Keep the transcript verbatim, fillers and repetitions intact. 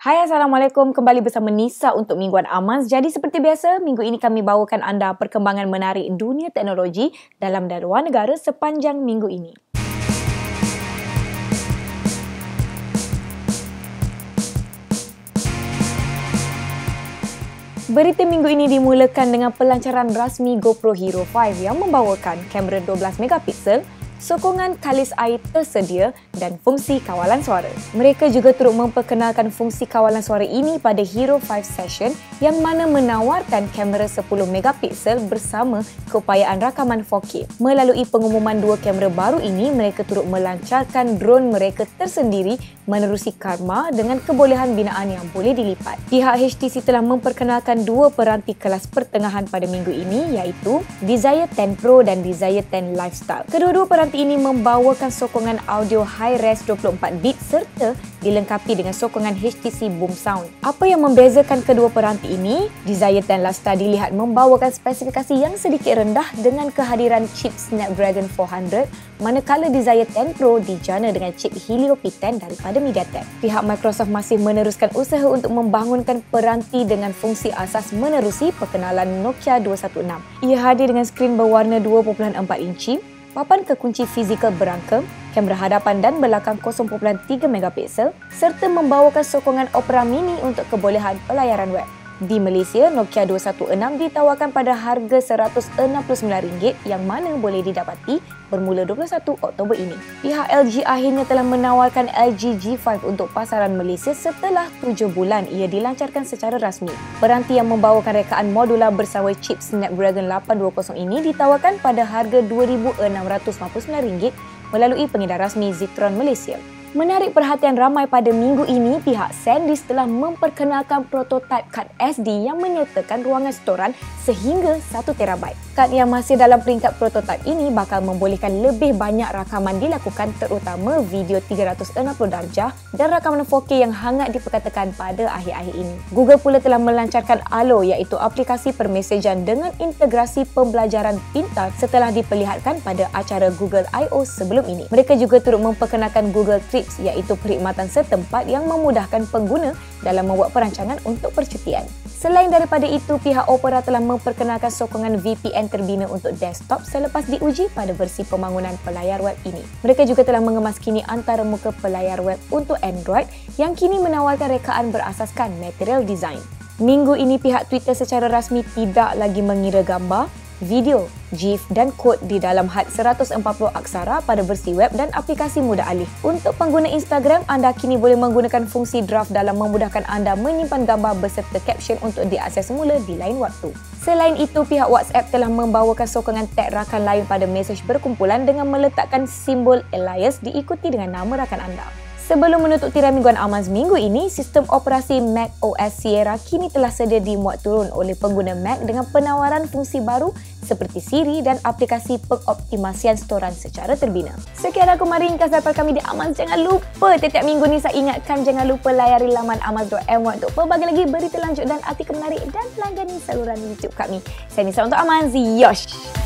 Hai, Assalamualaikum. Kembali bersama Nisa untuk Mingguan Amanz. Jadi seperti biasa, minggu ini kami bawakan anda perkembangan menarik dunia teknologi dalam dan luar negara sepanjang minggu ini. Berita minggu ini dimulakan dengan pelancaran rasmi GoPro Hero lima yang membawakan kamera dua belas megapiksel, sokongan kalis air tersedia dan fungsi kawalan suara. Mereka juga turut memperkenalkan fungsi kawalan suara ini pada Hero lima Session yang mana menawarkan kamera sepuluh megapiksel bersama keupayaan rakaman empat K. Melalui pengumuman dua kamera baru ini, mereka turut melancarkan drone mereka tersendiri menerusi Karma dengan kebolehan binaan yang boleh dilipat. Pihak H T C telah memperkenalkan dua peranti kelas pertengahan pada minggu ini iaitu Desire sepuluh Pro dan Desire sepuluh Lifestyle. Kedua-dua peranti ini membawakan sokongan audio high-res dua puluh empat bit serta dilengkapi dengan sokongan H T C Boom Sound. Apa yang membezakan kedua peranti ini? Desire sepuluh Lifestyle dilihat membawakan spesifikasi yang sedikit rendah dengan kehadiran chip Snapdragon empat ratus, manakala Desire sepuluh Pro dijana dengan chip Helio P sepuluh daripada MediaTek. Pihak Microsoft masih meneruskan usaha untuk membangunkan peranti dengan fungsi asas menerusi perkenalan Nokia dua satu enam. Ia hadir dengan skrin berwarna dua perpuluhan empat inci, papan kekunci fizikal berangka, kamera hadapan dan belakang kosong perpuluhan tiga megapiksel serta membawakan sokongan Opera Mini untuk kebolehan pelayaran web. Di Malaysia, Nokia dua satu enam ditawarkan pada harga seratus enam puluh sembilan ringgit yang mana boleh didapati bermula dua puluh satu Oktober ini. Pihak L G akhirnya telah menawarkan L G G lima untuk pasaran Malaysia setelah tujuh bulan ia dilancarkan secara rasmi. Peranti yang membawakan rekaan modular bersama chip Snapdragon lapan dua kosong ini ditawarkan pada harga dua ribu enam ratus lima puluh sembilan ringgit melalui pengedar rasmi Zitron Malaysia. Menarik perhatian ramai pada minggu ini, pihak SanDisk telah memperkenalkan prototipe kad S D yang menyertakan ruangan storan sehingga satu terabyte. Kad yang masih dalam peringkat prototipe ini bakal membolehkan lebih banyak rakaman dilakukan terutama video tiga ratus enam puluh darjah dan rakaman empat K yang hangat diperkatakan pada akhir-akhir ini. Google pula telah melancarkan Allo iaitu aplikasi permesejan dengan integrasi pembelajaran pintar setelah diperlihatkan pada acara Google I O sebelum ini. Mereka juga turut memperkenalkan Google iaitu perkhidmatan setempat yang memudahkan pengguna dalam membuat perancangan untuk percutian. Selain daripada itu, pihak Opera telah memperkenalkan sokongan V P N terbina untuk desktop selepas diuji pada versi pembangunan pelayar web ini. Mereka juga telah mengemas kini antaramuka pelayar web untuk Android yang kini menawarkan rekaan berasaskan material design. Minggu ini, pihak Twitter secara rasmi tidak lagi mengira gambar, video, GIF dan kod di dalam had seratus empat puluh aksara pada versi web dan aplikasi mudah alih. Untuk pengguna Instagram, anda kini boleh menggunakan fungsi draft dalam memudahkan anda menyimpan gambar beserta caption untuk diakses semula di lain waktu. Selain itu, pihak WhatsApp telah membawakan sokongan tag rakan lain pada mesej berkumpulan dengan meletakkan simbol alias diikuti dengan nama rakan anda. Sebelum menutup tirai Mingguan Amanz minggu ini, sistem operasi Mac O S Sierra kini telah sedia dimuat turun oleh pengguna Mac dengan penawaran fungsi baru seperti Siri dan aplikasi pengoptimasian storan secara terbina. Sekian aku mari ringkas daripada kami di Amanz. Jangan lupa setiap minggu ni saya ingatkan jangan lupa layari laman amanz dot m y untuk pelbagai lagi berita lanjut dan artikel menarik dan langgani saluran YouTube kami. Saya Nisa untuk Amanz. Yosh!